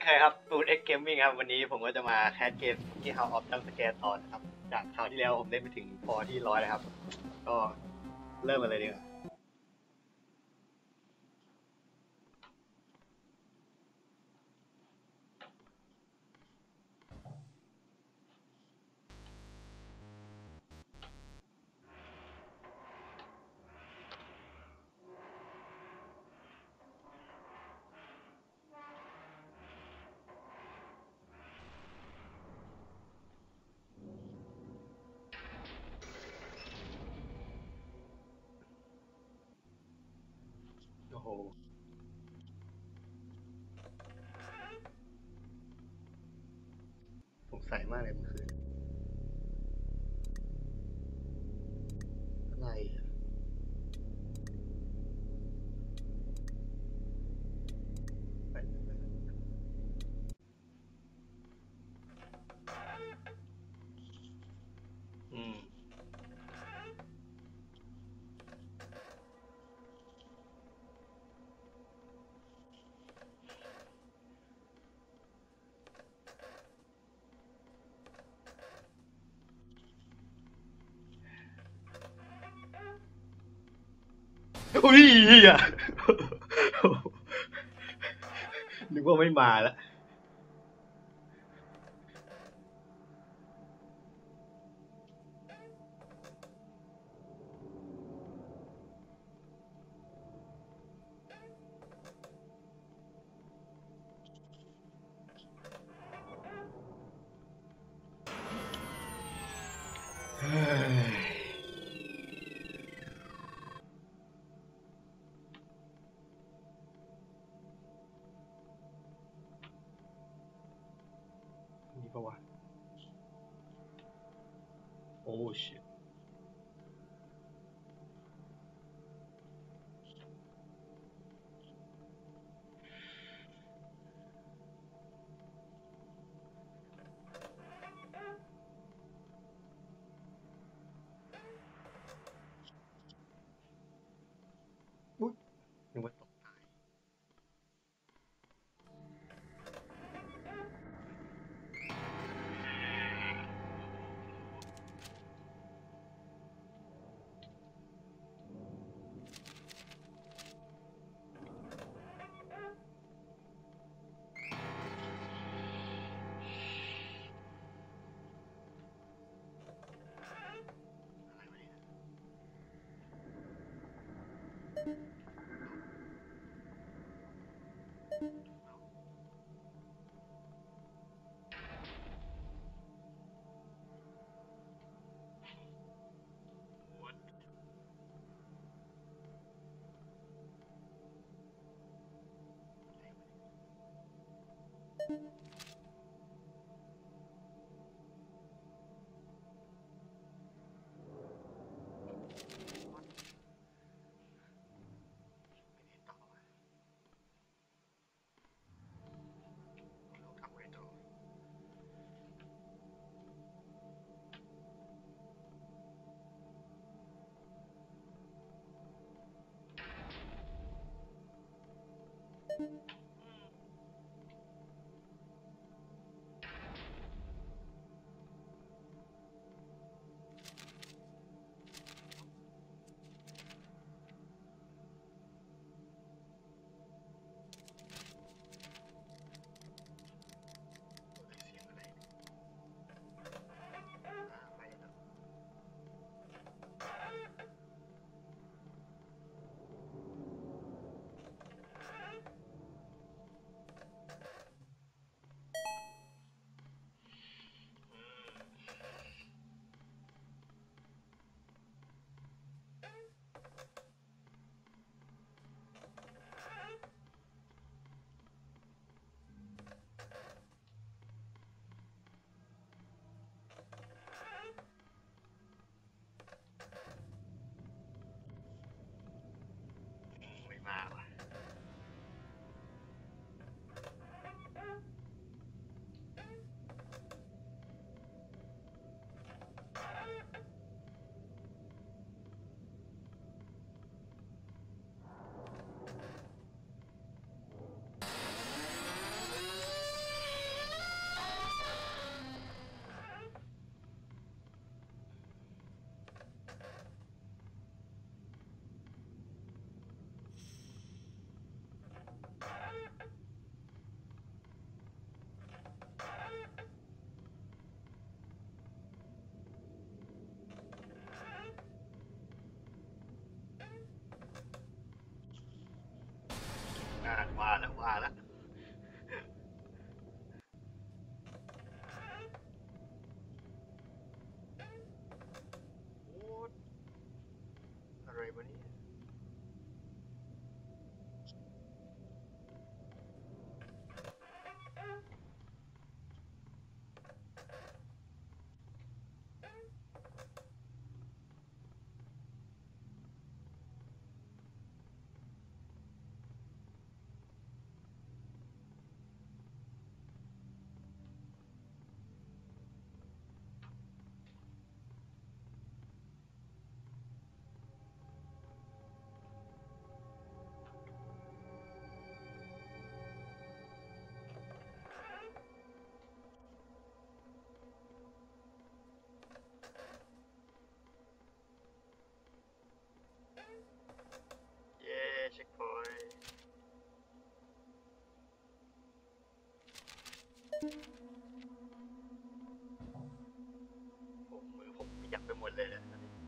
เคยครับ Food X Gaming ครับวันนี้ผมก็จะมาแคสเกมที่ House of Jump Scare ตอนครับจากคราวที่แล้วผมเล่นไปถึงพอที่100แล้วครับก็เริ่มกันเลยดีกว่าโอ้โหสงสัยมากเลยเมื่อคืนอะไรอะอืมอุ้ยเฮียนึกว่าไม่มาแล้วเฮ้ยนี่ปะวะโอ้ชิตอุ๊ยนึกว่าตกเราทำไงต่อว่าแล้วโอ้อะไรวะเนี่ยเย้เช็คพอยต์มือผมขยับไปหมดเลยเนี่ย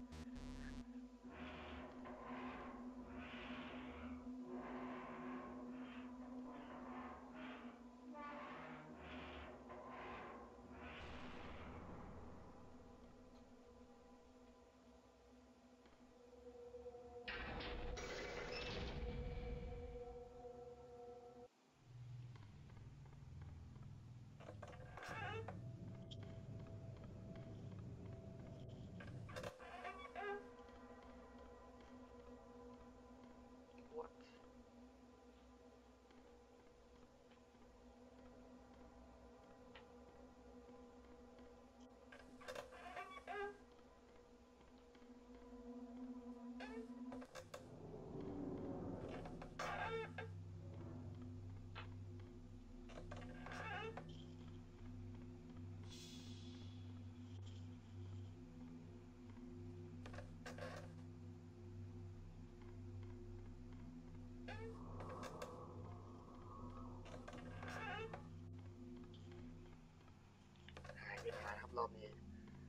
หายไปนานครับรอบนี้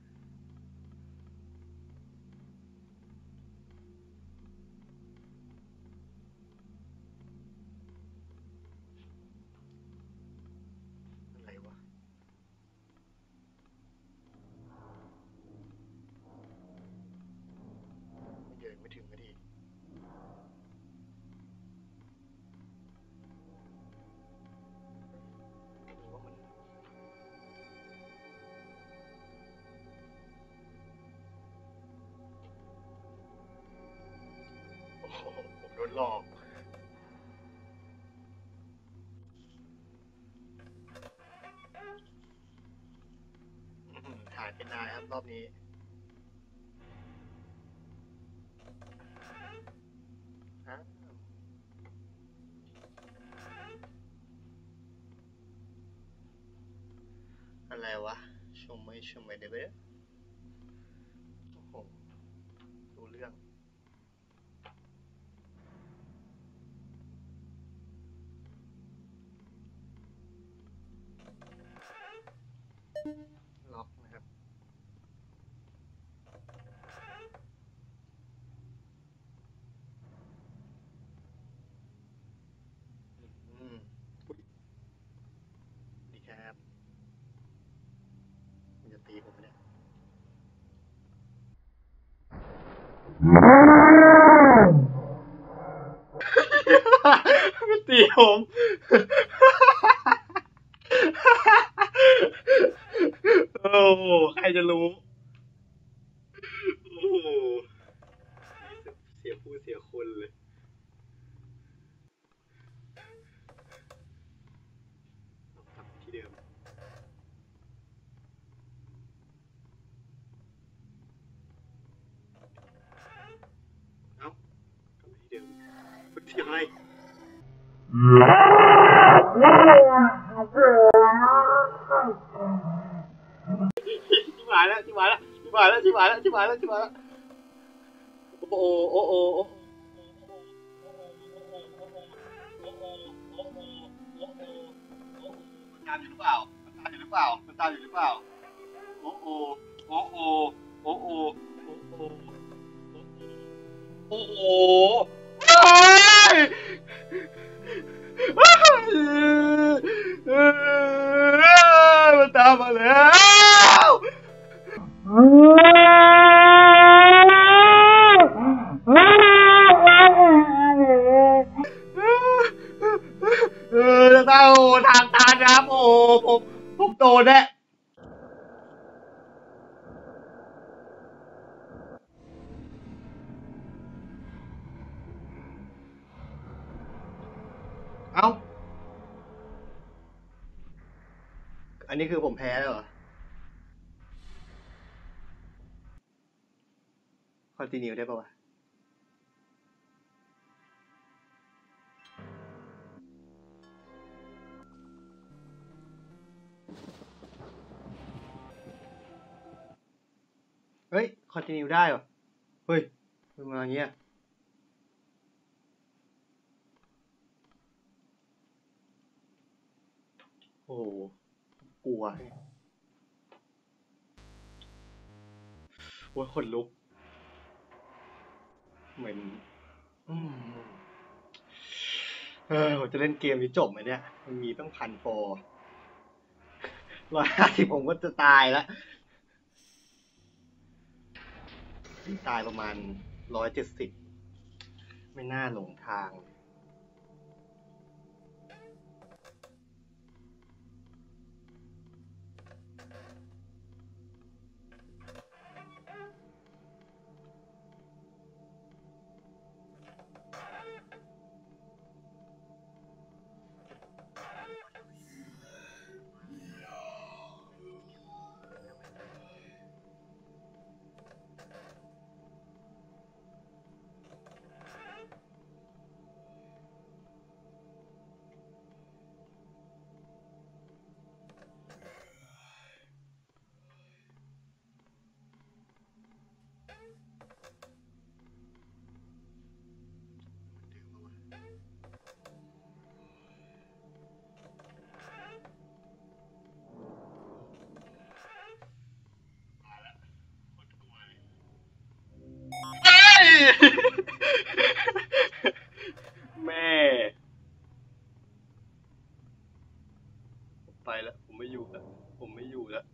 อะไรวะไม่เดินไม่ถึงนาทีว่ามันโอ้โหผมโดนหลอกหายไปนานครับรอบนี้ฮะอะไรวะชมไม่ได้ไหมโอ้โหรู้เรื่องล็อกนะครับอืมดีครับมันจะตีผมไหมเนี่ยไม่ตีผมโอ้โหใครจะรู้โอ้โหเสียผู้เสียคนเลยกลับที่เดิมเอ้ากลับที่เดิมเสียงอะไรชิบหายแล้วชิบหายแล้วชิบหายแล้วชิบหายแล้วชิบหายแล้วชิบหายแล้วโอ้โหโอ้โหโอ้โหมันตามอยู่หรือเปล่ามันตามอยู่หรือเปล่ามันตามอยู่หรือเปล่าโอ้โหโอ้โหโอ้โหโอ้โหโอ้โหโอ้ยมันตามมาแล้วจะตามโอ้ทางตันครับโอ้ผมโดนแน่เอ้าอันนี้คือผมแพ้แล้วเหรอคอนติเนียได้ป่าวะเฮ้ยคอนติเนียได้เหรอเฮ้ยมันมาอย่างเงี้ยโอ้กลัวโอ้ยขนลุกเหมือนอืมผมจะเล่นเกมนี้จบไหมเนี่ยมันมีตั้ง1,000 ฟอร์150ผมก็จะตายแล้วตายประมาณ170ไม่น่าหลงทางแม่ไปแล้วผมไม่อยู่แล้วผมไม่อยู่แล้ว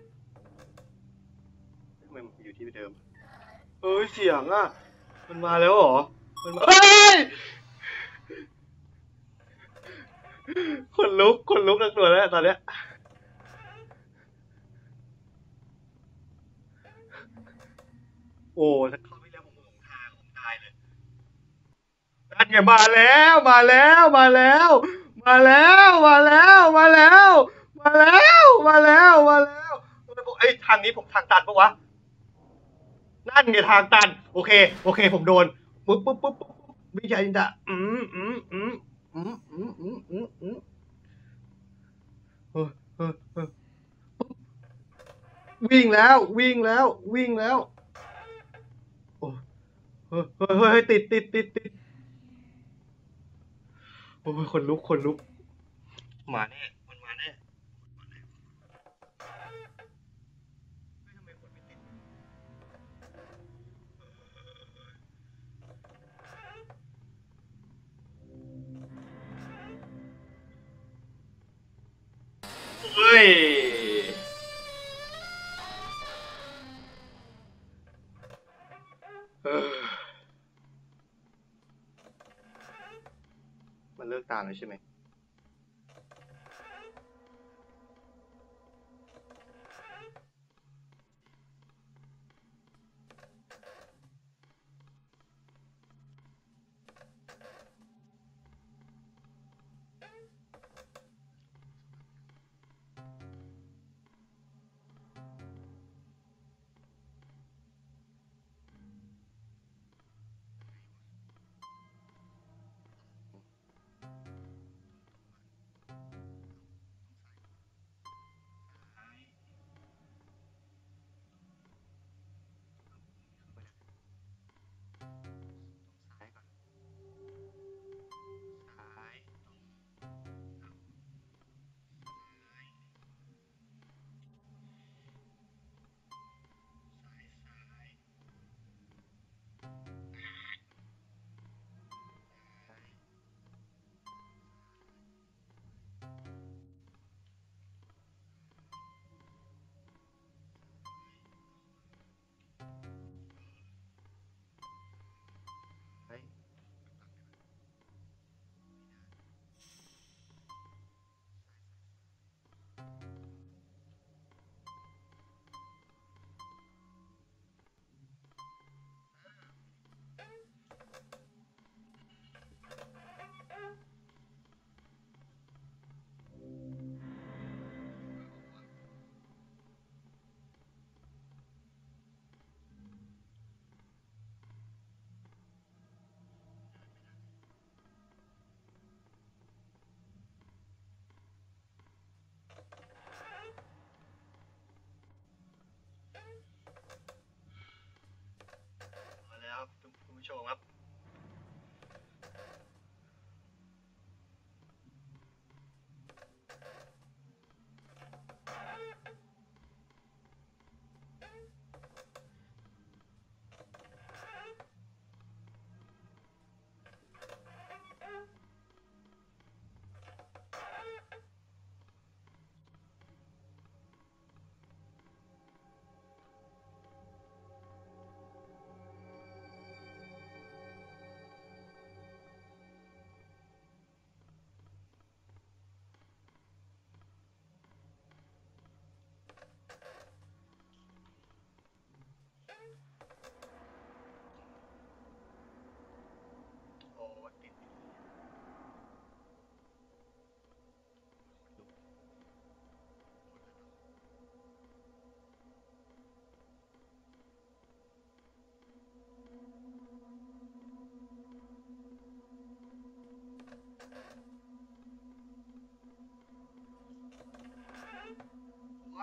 ทำไมมันอยู่ที่เดิมเอ้ยเสียงอ่ะมันมาแล้วเหรอมันมาเฮ้ยคนลุกทั้งตัวแล้วตอนเนี้ยโอ้ถ้าเข้าไม่แล้วผมหลงทางผมตายเลยนั่นไงมาแล้วมาแล้วมาแล้วมาแล้วมาแล้วมาแล้วมาแล้วมาแล้วมาแล้วไอ้ยทางนี้ผมทางตันปะวะนั่นไงทางตันโอเคโอเคผมโดนปุ๊บวิจัยจินตะเออเออเออวิ่งแล้ววิ่งแล้ววิ่งแล้วโอ้เฮ้ยติดโอ้ยคนลุกมาแน่มันมาแน่เฮ้ยเออมันเลิกตามแล้วใช่ไหม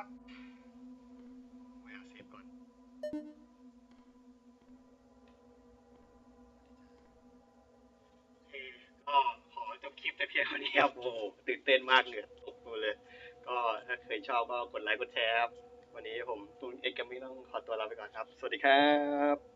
ครับไม่เอาเซฟก่อนโอเคก็ขอจบคลิปแต่เพียงเท่านี้ครับโอ้โหตื่นเต้นมากเหงื่อตกตัวเลยก็ถ้าเคยชอบก็กดไลค์กดแชร์ครับวันนี้ผมตูนเอ็กซ์กัมมิ่งต้องขอตัวลาไปก่อนครับสวัสดีครับ